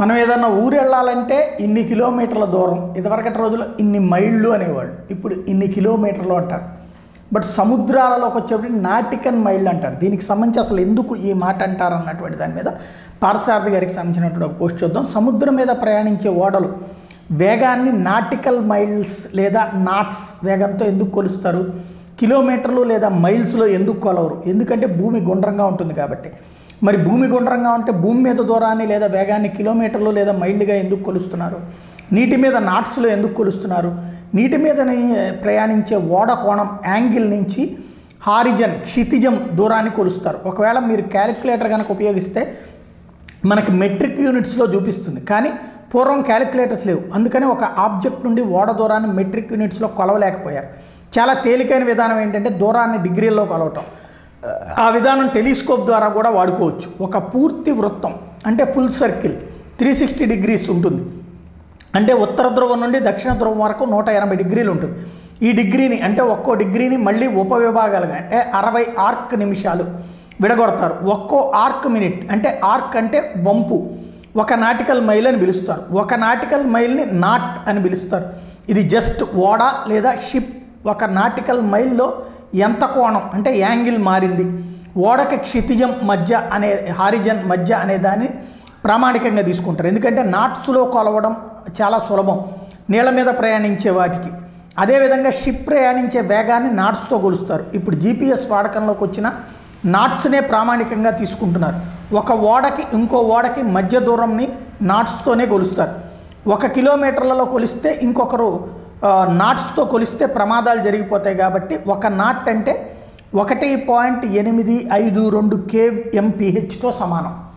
మనం ఏదన్నా ఊరు వెళ్ళాలంటే ఇన్ని కిలోమీటర్ల దూరం, ఇదివరకటి రోజుల్లో ఇన్ని మైళ్ళు అనేవాళ్ళు, ఇప్పుడు ఇన్ని కిలోమీటర్లు అంటారు. బట్ సముద్రాలలోకి వచ్చేప్పటికి నాటికల్ మైళ్ళు అంటారు. దీనికి సంబంధించి అసలు ఎందుకు ఈ మాట అంటారు అన్నటువంటి దాని మీద పార్థసారథి గారికి సంబంధించినటువంటి ఒక పోస్ట్ చూద్దాం. సముద్రం మీద ప్రయాణించే ఓడలు వేగాన్ని నాటికల్ మైల్స్ లేదా నాట్స్ వేగంతో ఎందుకు కొలుస్తారు? కిలోమీటర్లు లేదా మైల్స్లో ఎందుకు కొలవరు? ఎందుకంటే భూమి గుండ్రంగా ఉంటుంది కాబట్టి. మరి భూమి గుండ్రంగా ఉంటే భూమి మీద దూరాన్ని లేదా వేగాన్ని కిలోమీటర్లు లేదా మైళ్ళుగా ఎందుకు కొలుస్తున్నారు? నీటి మీద నాట్స్లో ఎందుకు కొలుస్తున్నారు? నీటి మీద ప్రయాణించే ఓడ కోణం యాంగిల్ నుంచి హారిజన్ క్షితిజం దూరాన్ని కొలుస్తారు. ఒకవేళ మీరు క్యాలిక్యులేటర్ కనుక ఉపయోగిస్తే మనకి మెట్రిక్ యూనిట్స్లో చూపిస్తుంది, కానీ పూర్వం క్యాలిక్యులేటర్స్ లేవు. అందుకని ఒక ఆబ్జెక్ట్ నుండి ఓడ దూరాన్ని మెట్రిక్ యూనిట్స్లో కొలవలేకపోయారు. చాలా తేలికైన విధానం ఏంటంటే దూరాన్ని డిగ్రీల్లో కొలవటం. ఆ విధానం టెలిస్కోప్ ద్వారా కూడా వాడుకోవచ్చు. ఒక పూర్తి వృత్తం అంటే ఫుల్ సర్కిల్ 360 డిగ్రీస్ ఉంటుంది. అంటే ఉత్తర ధ్రువం నుండి దక్షిణ ధ్రువం వరకు 180 డిగ్రీలు ఉంటుంది. ఈ డిగ్రీని అంటే ఒక్కో డిగ్రీని మళ్ళీ ఉపవిభాగాలుగా అంటే 60 ఆర్క్ నిమిషాలు విడగొడతారు. ఒక్కో ఆర్క్ మినిట్ అంటే ఆర్క్ అంటే వంపు, ఒక నాటికల్ మైల్ అని పిలుస్తారు. ఒక నాటికల్ మైల్ని నాట్ అని పిలుస్తారు. ఇది జస్ట్ ఓడ లేదా షిప్. ఒక నాటికల్ మైల్లో ఎంత కోణం అంటే యాంగిల్ మారింది, ఓడకి క్షితిజం మధ్య అనే హారిజన్ మధ్య అనే దాన్ని ప్రామాణికంగా తీసుకుంటారు. ఎందుకంటే నాట్స్లో కొలవడం చాలా సులభం నీళ్ళ మీద ప్రయాణించే వాటికి. అదేవిధంగా షిప్ ప్రయాణించే వేగాన్ని నాట్స్తో కొలుస్తారు. ఇప్పుడు జీపీఎస్ వాడకంలోకి వచ్చిన నాట్స్నే ప్రామాణికంగా తీసుకుంటున్నారు. ఒక ఓడకి ఇంకో ఓడకి మధ్య దూరంని నాట్స్తోనే కొలుస్తారు. 1 కిలోమీటర్లలో కొలిస్తే ఇంకొకరు నాట్స్తో కొలిస్తే ప్రమాదాలు జరిగిపోతాయి. కాబట్టి ఒక నాట్ అంటే 1.852 kmpHతో సమానం.